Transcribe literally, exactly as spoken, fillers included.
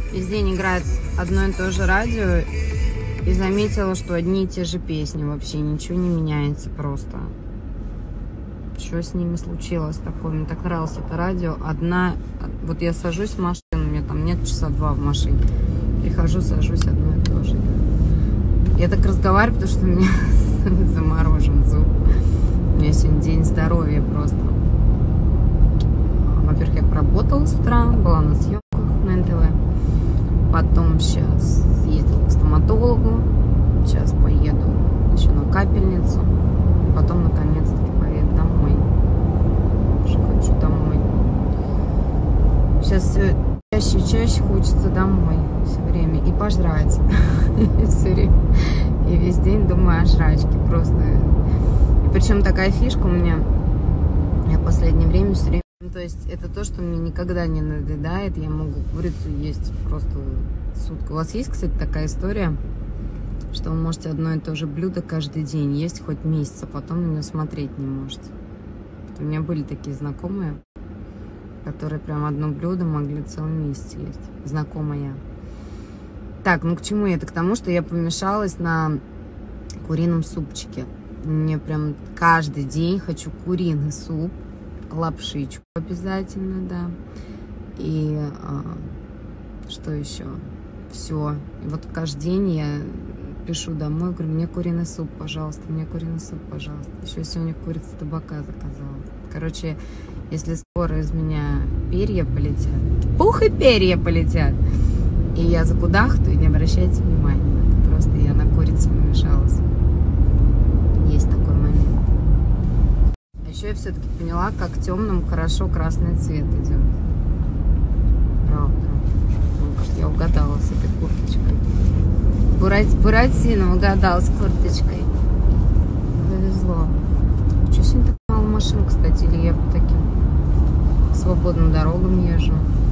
Весь день играет одно и то же радио. И заметила, что одни и те же песни. Вообще ничего не меняется просто. Что с ними случилось такое? Мне так нравилось это радио. Одна... Вот я сажусь в машину, у меня там нет часа два в машине. Прихожу, сажусь, одно и то же. Я так разговариваю, потому что у меня заморожен зуб. У меня сегодня день здоровья просто. Во-первых, я поработала с утра, была на съемках на эн тэ вэ. Потом сейчас съездила к стоматологу. Сейчас поеду еще на капельницу. Потом, наконец-таки, поеду домой. Уже хочу домой. Сейчас все чаще и чаще хочется домой все время. И пожрать. Все время. И весь день думаю о жрачке. Просто. И причем такая фишка у меня. Я в последнее время все время. То есть это то, что мне никогда не надоедает. Я могу курицу есть просто сутки. У вас есть, кстати, такая история, что вы можете одно и то же блюдо каждый день есть хоть месяц, а потом на него смотреть не можете. У меня были такие знакомые, которые прям одно блюдо могли целый месяц есть. Знакомая. Так, ну к чему я? Это к тому, что я помешалась на курином супчике. Мне прям каждый день хочу куриный суп. Лапшичку обязательно, да. И а, что еще? Все. И вот каждый день я пишу домой, говорю, мне куриный суп, пожалуйста, мне куриный суп, пожалуйста. Еще сегодня курицу табака заказала. Короче, если скоро из меня перья полетят, пух и перья полетят, и я закудахтаю, не обращайте внимания. Это просто я на курицу помешалась. Есть такой момент. Еще я все-таки поняла, как темным хорошо красный цвет идет. Правда. Ну, как я угадала с этой курточкой. Бурати... Буратино угадал с курточкой. Повезло. Что сегодня так мало машин, кстати, или я по таким свободным дорогам езжу?